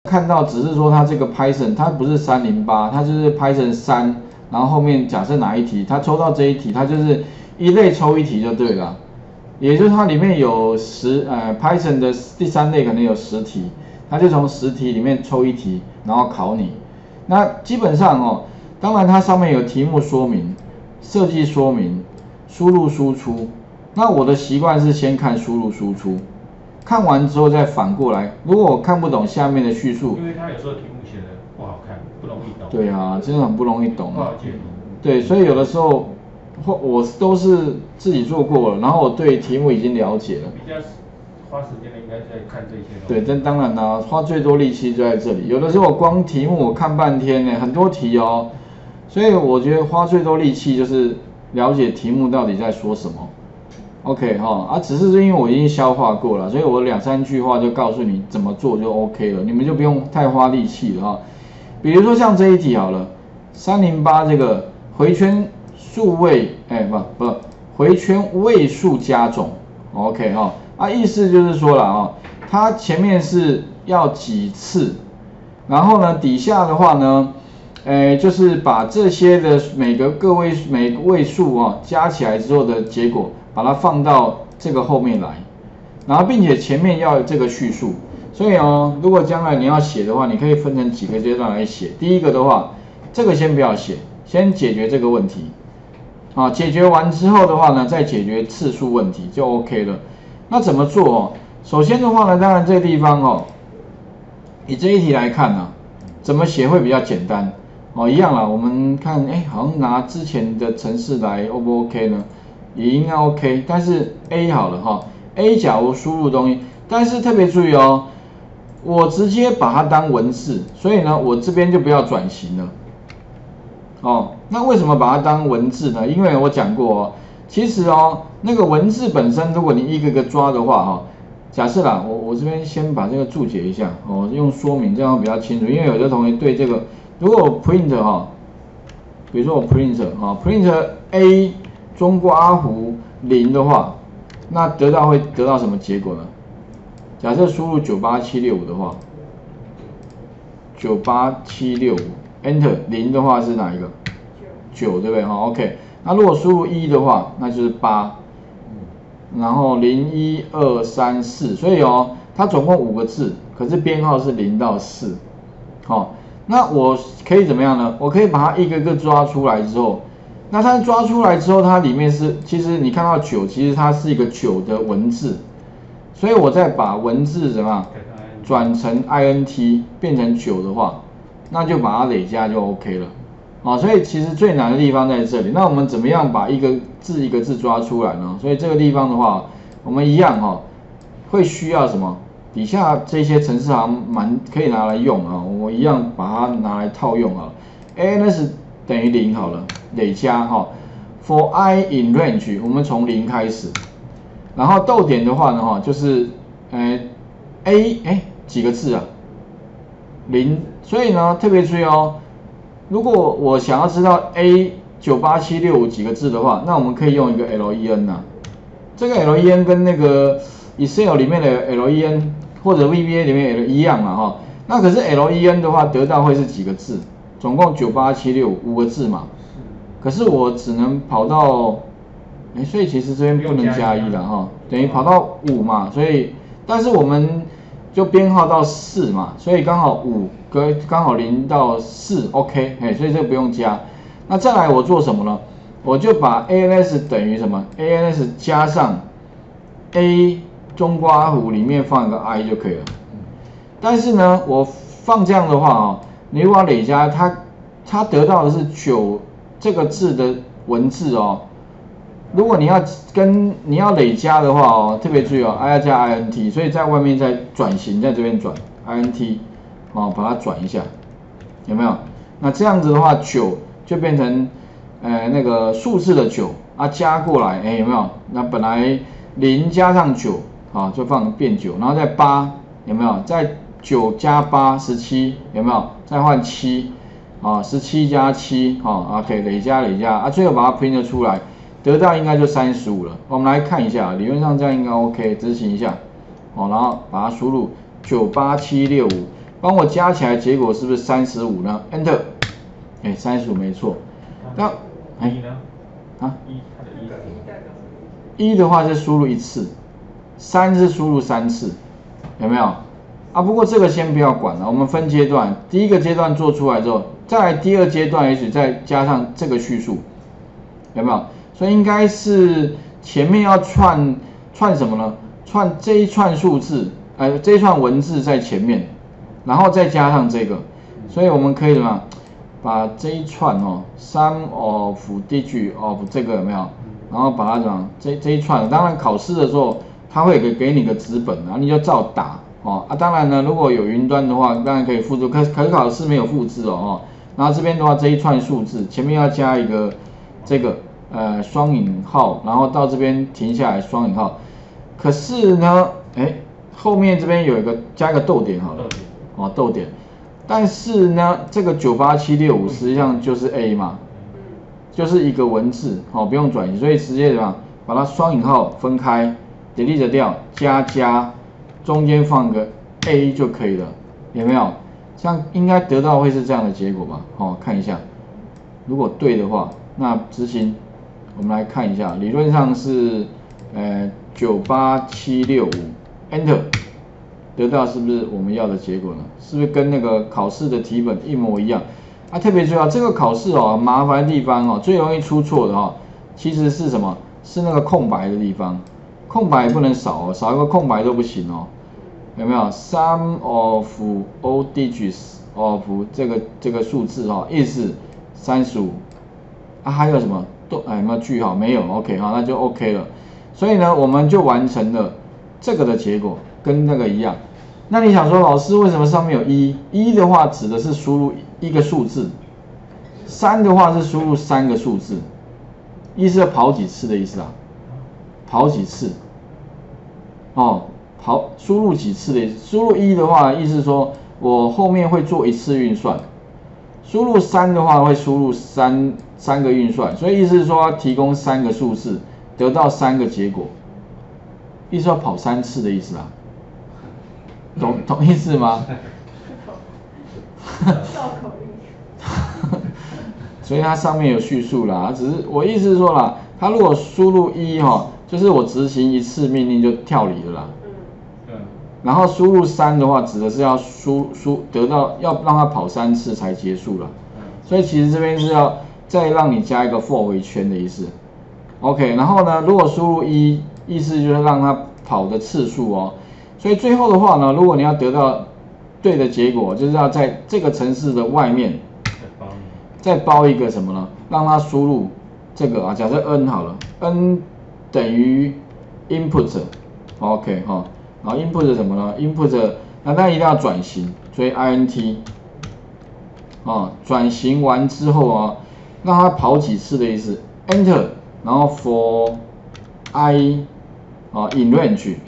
看到只是说它这个 Python 它不是308，它就是 Python 3，然后后面假设哪一题，它抽到这一题，它就是一类抽一题就对了。也就是它里面有Python 的第3类可能有10题，它就从10题里面抽一题，然后考你。那基本上哦，当然它上面有题目说明、设计说明、输入输出。那我的习惯是先看输入输出。看完之后再反过来，如果我看不懂下面的叙述， 因为他有时候题目写的不好看，不容易懂。 对啊，真的很不容易懂啊。 不好解读。 对，所以有的时候我都是自己做过了，然后我对题目已经了解了。 比较花时间的应该在看这些东西。 对，但当然啦，花最多力气就在这里。有的时候我光题目我看半天呢，很多题哦，所以我觉得花最多力气就是了解题目到底在说什么。OK 哈只是因为我已经消化过了，所以我2、3句话就告诉你怎么做就 OK 了，你们就不用太花力气了哈。比如说像这一题好了，308这个回圈数位，回圈位数加总 ，OK 哈意思就是说了它前面是要几次，然后呢底下的话呢，就是把这些的每个位数加起来之后的结果。把它放到这个后面来，然后并且前面要有这个叙述，所以如果将来你要写的话，你可以分成几个阶段来写。第一个的话，这个先不要写，先解决这个问题，解决完之后的话呢，再解决次数问题就 OK 了。那怎么做首先的话呢，当然这个地方以这一题来看呢，怎么写会比较简单一样啦，我们看好像拿之前的程式来 O 不 OK 呢？也应该 OK， 但是 A 好了A 假如输入东西，但是特别注意我直接把它当文字，所以呢，我这边就不要转型了。那为什么把它当文字呢？因为我讲过其实那个文字本身，如果你一个个抓的话假设啦，我这边先把这个注解一下用说明这样比较清楚，因为有的同学对这个，如果我 print 比如说我 print A。中括弧0的话，那会得到什么结果呢？假设输入98765的话，98765 Enter 0的话是哪一个？9对不对？OK， 那如果输入1的话，那就是8，然后0、1、2、3、4，所以它总共5个字，可是编号是0到4，那我可以怎么样呢？我可以把它一个个抓出来之后。那它抓出来之后，它里面是，其实你看到9，其实它是一个9的文字，所以我再把文字怎么样转成 int 变成9的话，那就把它累加就 OK 了。所以其实最难的地方在这里。那我们怎么样把一个字一个字抓出来呢？所以这个地方的话，我们一样会需要什么？底下这些程式行可以拿来用我一样把它拿来套用ans 等于0好了，累加for I in range 我们从0开始，然后逗点的话呢就是A 几个字0，所以呢特别注意如果我想要知道 A 98765几个字的话，那我们可以用一个 len 这个 len 跟那个 Excel 里面的 len 或者 VBA 里面一样那可是 len 的话得到会是几个字？总共98765个字嘛，可是我只能跑到，所以其实这边不能加1了等于跑到5嘛，所以但是我们就编号到4嘛，所以刚好5刚好0到4 OK， 所以这个不用加。那再来我做什么呢？我就把 ans 等于什么 ？ans 加上 A 中括弧里面放一个 I 就可以了。但是呢，我放这样的话你如果要累加，它得到的是9这个字的文字如果你要累加的话特别注意I 要加 int， 所以在外面再转型，在这边转 int 把它转一下，有没有？那这样子的话，9就变成那个数字的9加过来，有没有？那本来0加上9就变9，然后再8，有没有？再9加8 17，有没有？再换7，17加7，OK 累加最后把它 print 出来，得到应该就35了。我们来看一下，理论上这样应该 OK， 执行一下然后把它输入98765， 帮我加起来结果是不是35呢 ？Enter， 哎，35没错。那一呢？ 啊？ 它的一 1的话是输入1次，3是输入3次，有没有？啊，不过这个先不要管了，我们分阶段，第一个阶段做出来之后，再来第二阶段也许再加上这个叙述，有没有？所以应该是前面要串什么呢？串这一串数字，这一串文字在前面，然后再加上这个，所以我们可以怎么样？把这一串sum of digit of 这个有没有？然后把它怎么这一串，当然考试的时候它会给你个纸本，然后你就照打当然呢，如果有云端的话，当然可以复制，可是考试没有复制然后这边的话这一串数字前面要加一个这个双引号，然后到这边停下来双引号。可是呢，后面这边有加一个逗点好了，逗点。但是呢，这个98765实际上就是 A 嘛，就是一个文字，不用转移，所以直接怎么样把它双引号分开 ，delete 掉，加，中间放个 A 就可以了，有没有？这样应该得到会是这样的结果吧？看一下，如果对的话，那执行，我们来看一下，理论上是98765 Enter。得到是不是我们要的结果呢？是不是跟那个考试的题本一模一样？特别注意这个考试麻烦的地方最容易出错的其实是什么？是那个空白的地方，空白不能少少一个空白都不行有没有 ？Sum of all digits of 这个数字is 35还有什么？有没有句号？没有 ，OK 那就 OK 了。所以呢，我们就完成了这个的结果。跟那个一样，那你想说老师为什么上面有1的话指的是输入一个数字，3的话是输入3个数字，1是要跑几次的意思跑几次输入几次的意思，输入1的话意思是说我后面会做1次运算，输入3的话会输入三个运算，所以意思是说要提供3个数字得到3个结果，意思要跑3次的意思懂意思吗？所以它上面有叙述啦，只是我意思是说啦，它如果输入1就是我执行1次命令就跳离了啦。然后输入3的话，指的是要得到要让它跑3次才结束了。所以其实这边是要再让你加一个 for 回圈的意思。OK， 然后呢，如果输入1，意思就是让它跑的次数所以最后的话呢，如果你要得到对的结果，就是要在这个程式的外面再包一个什么呢？让它输入这个假设 n 好了 ，n 等于 input，OK 然后 input 什么呢 ？input 那当然一定要转型，所以 int 转型完之后让它跑几次的意思 ，enter， 然后 for i in range。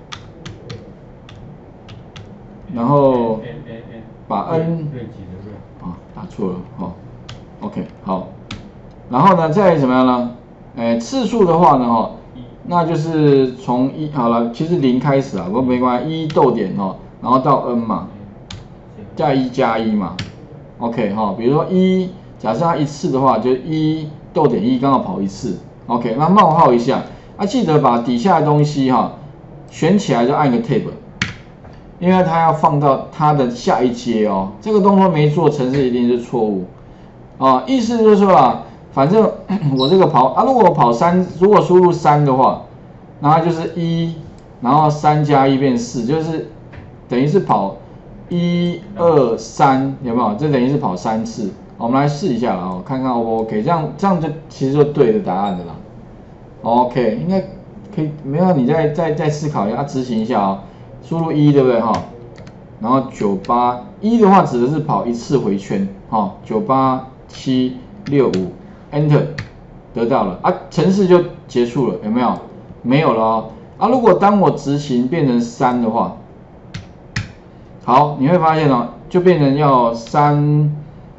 然后把 n 打错了OK 好，然后呢再怎么样呢？次数的话呢那就是从1好了，其实0开始不过没关系，1逗点然后到 n 嘛，再1加1嘛 ，OK 比如说假设它1次的话，就1逗点1刚好跑1次 ，OK， 那冒号一下，记得把底下的东西选起来就按个 tab。因为它要放到它的下一阶这个动作没做，程式一定是错误意思就是说反正我这个跑如果我跑如果输入3的话，那它就是1，然后3加1变4，就是等于是跑1、2、3，有没有？这等于是跑3次。我们来试一下看看 O 不 OK？ 这样就其实就对的答案的啦。OK， 应该可以，没有你再思考一下，执行一下输入1对不对然后981的话指的是跑1次回圈98765 Enter 得到了程式就结束了，有没有？没有了如果当我执行变成3的话，好，你会发现就变成要32412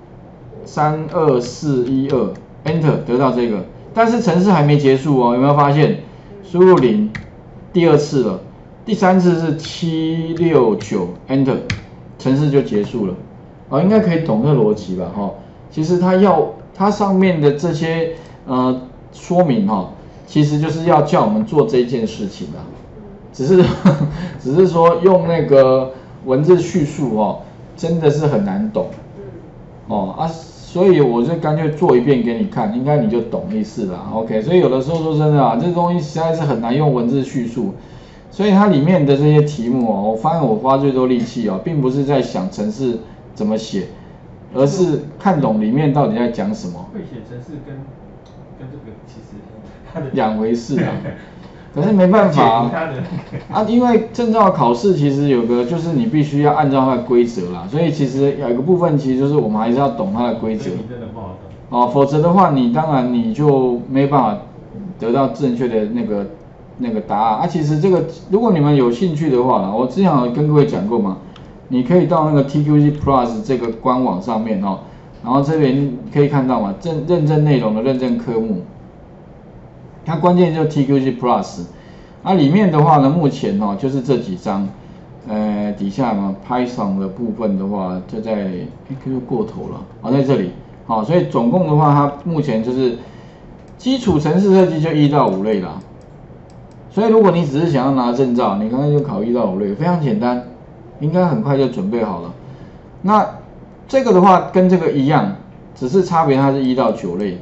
Enter 得到这个，但是程式还没结束有没有发现？输入0，第2次了。第3次是769 Enter， 程式就结束了，应该可以懂这个逻辑吧，其实它上面的这些说明其实就是要叫我们做这件事情的，只是说用那个文字叙述真的是很难懂，所以我就干脆做一遍给你看，应该你就懂意思啦。OK， 所以有的时候说真的啊，这东西实在是很难用文字叙述，所以它里面的这些题目我发现我花最多力气并不是在想程式怎么写，而是看懂里面到底在讲什么。 会写程式跟这个其实它的两回事啊。可是没办法因为证照考试其实有个就是你必须要按照它的规则啦，所以其实有一个部分其实就是我们还是要懂它的规则。 你真的不好懂。 否则的话你当然你就没办法得到正确的那个答案其实这个如果你们有兴趣的话我之前有跟各位讲过嘛，你可以到那个 TQG Plus 这个官网上面然后这边可以看到嘛，认证内容的认证科目。它关键就是 TQG Plus， 里面的话呢，目前就是这几章，底下嘛 Python 的部分的话就在就过头了，在这里，所以总共的话，它目前就是基础程式设计就1到5类啦。所以如果你只是想要拿证照，你刚刚就考1到5类，非常简单，应该很快就准备好了。那这个的话跟这个一样，只是差别它是1到9类，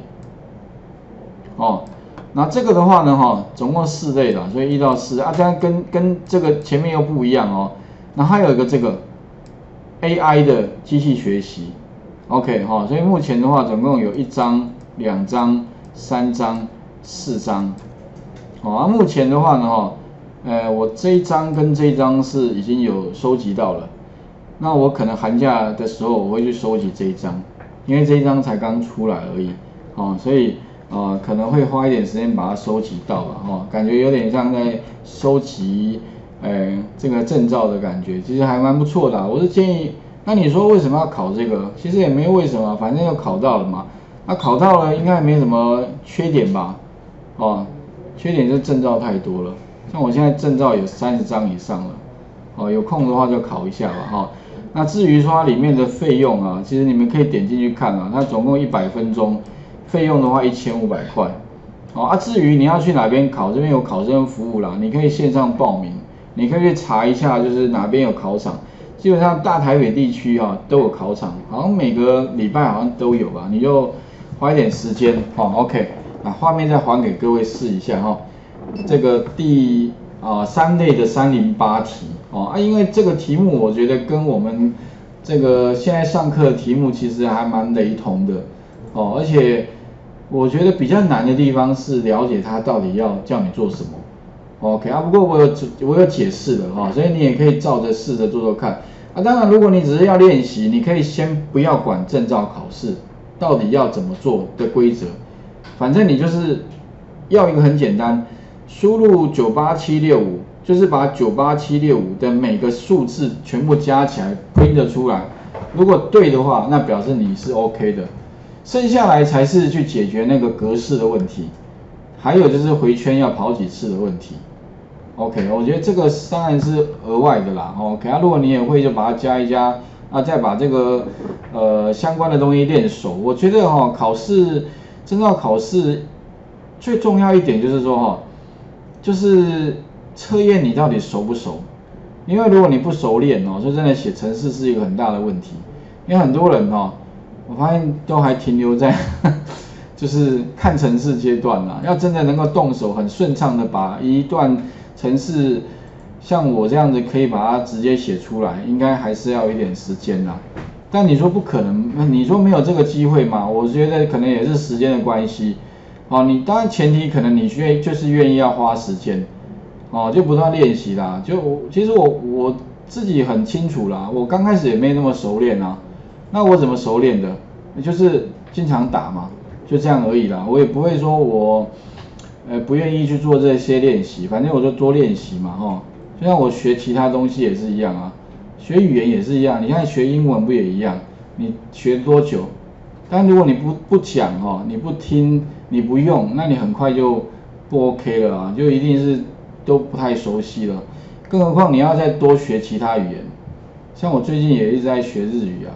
那这个的话呢，总共4类啦，所以1到4当然跟这个前面又不一样那还有一个这个 AI 的机器学习 ，OK 所以目前的话总共有1章、2章、3章、4章，目前的话呢我这一章跟这一章是已经有收集到了，那我可能寒假的时候我会去收集这一章，因为这一章才刚出来而已，所以。可能会花一点时间把它收集到吧，感觉有点像在收集，这个证照的感觉，其实还蛮不错的我是建议，那你说为什么要考这个？其实也没有为什么，反正又考到了嘛。那考到了应该没什么缺点吧？缺点就是证照太多了，像我现在证照有30张以上了，有空的话就考一下吧，那至于说它里面的费用其实你们可以点进去看它总共100分钟。费用的话1500块，至于你要去哪边考，这边有考生服务啦，你可以线上报名，你可以去查一下，就是哪边有考场，基本上大台北地区都有考场，好像每个礼拜好像都有吧，你就花一点时间，OK， 画面再还给各位试一下这个第3类的308题因为这个题目我觉得跟我们这个现在上课的题目其实还蛮雷同的而且。我觉得比较难的地方是了解他到底要叫你做什么 ，OK 不过我有解释了所以你也可以照着试着做做看当然如果你只是要练习，你可以先不要管证照考试到底要怎么做的规则，反正你就是要一个很简单，输入98765，就是把98765的每个数字全部加起来拼得出来，如果对的话，那表示你是 OK 的。剩下来才是去解决那个格式的问题，还有就是回圈要跑几次的问题。OK， 我觉得这个当然是额外的啦。OK， 如果你也会就把它加一加，再把这个相关的东西练熟。我觉得考试证照考试最重要一点就是说就是测验你到底熟不熟。因为如果你不熟练说真的写程式是一个很大的问题，因为很多人我发现都还停留在就是看程式阶段啦，要真的能够动手很顺畅的把一段程式像我这样子可以把它直接写出来，应该还是要一点时间啦。但你说不可能，你说没有这个机会嘛？我觉得可能也是时间的关系。你当然前提可能你就是愿意要花时间，就不断练习啦。其实我自己很清楚啦，我刚开始也没那么熟练啊。那我怎么熟练的？就是经常打嘛，就这样而已啦。我也不会说我不愿意去做这些练习，反正我就多练习嘛就像我学其他东西也是一样啊，学语言也是一样。你看学英文不也一样？你学多久？但如果你不讲你不听，你不用，那你很快就不 OK 了啊，就一定是都不太熟悉了。更何况你要再多学其他语言。 像我最近也一直在学日语啊，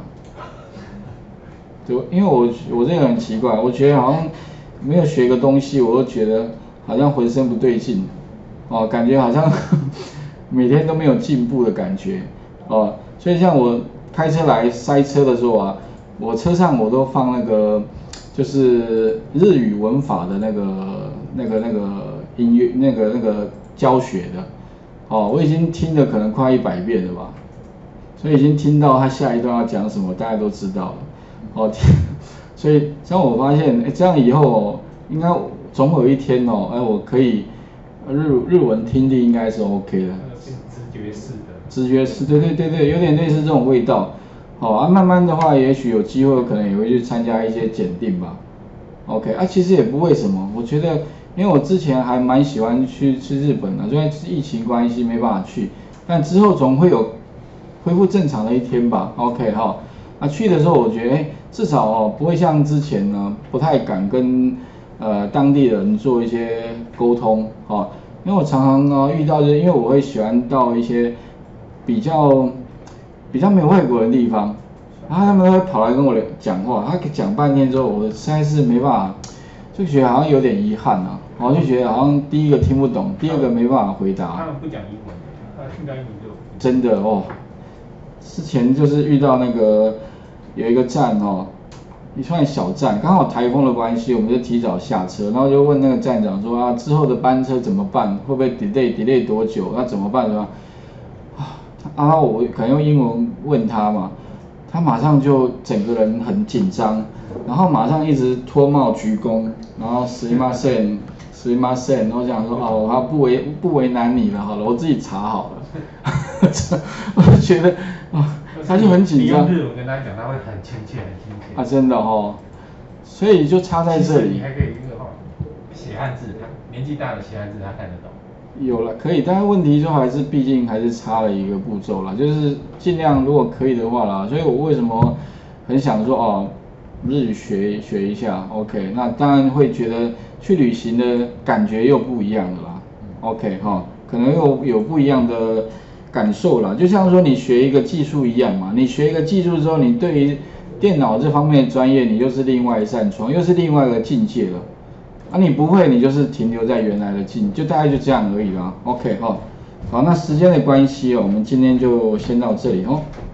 就因为我这个人很奇怪，我觉得好像没有学个东西，我都觉得好像浑身不对劲，哦，感觉好像每天都没有进步的感觉，哦，所以像我开车来塞车的时候啊，我车上我都放那个就是日语文法的那个音乐那个教学的，哦，我已经听了可能快100遍了吧。所以已经听到他下一段要讲什么，大家都知道了。哦，所以像我发现，这样以后哦，应该总有一天哦，我可以日文听力应该是 OK 的。 直觉式的。 直觉式，对，有点类似这种味道。好啊，慢慢的话，也许有机会可能也会去参加一些检定吧。OK，其实也不为什么，我觉得，因为我之前还蛮喜欢去日本的，虽然是疫情关系没办法去，但之后总会有恢复正常的一天吧 ，OK 哈，去的时候我觉得，至少哦不会像之前呢不太敢跟当地人做一些沟通，因为我常常呢遇到就是因为我会喜欢到一些比较没有外国人的地方，然后他们会跑来跟我讲话，他讲半天之后，我实在是没办法，就觉得好像有点遗憾啊，然后就觉得好像第一个听不懂，第二个没办法回答。 他们不讲英文，他听到英文就。 真的哦。之前就是遇到那个有一个站哦，一串小站，刚好台风的关系，我们就提早下车，然后就问那个站长说啊，之后的班车怎么办？会不会 delay 多久？那怎么办？然后我可能用英文问他嘛，他马上就整个人很紧张，然后马上一直脱帽鞠躬，然后すいません，然后讲说哦，他不为难你了，好了，我自己查好了。我就觉得他就很紧张。 你用日文跟他讲，他会很亲切。 真的哦，所以就差在这里。 你还可以写汉字，年纪大的写汉字他看得懂。 有了可以，但是问题就毕竟还是差了一个步骤啦，就是尽量如果可以的话啦，所以我为什么很想说日语学一下 ，OK， 那当然会觉得去旅行的感觉又不一样了啦 ，OK 可能有不一样的感受啦，就像说你学一个技术一样嘛，你学一个技术之后，你对于电脑这方面的专业，你又是另外一扇窗，又是另外一个境界了。你不会，你就是停留在原来的境，就大概就这样而已啦。OK 好，那时间的关系我们今天就先到这里哦。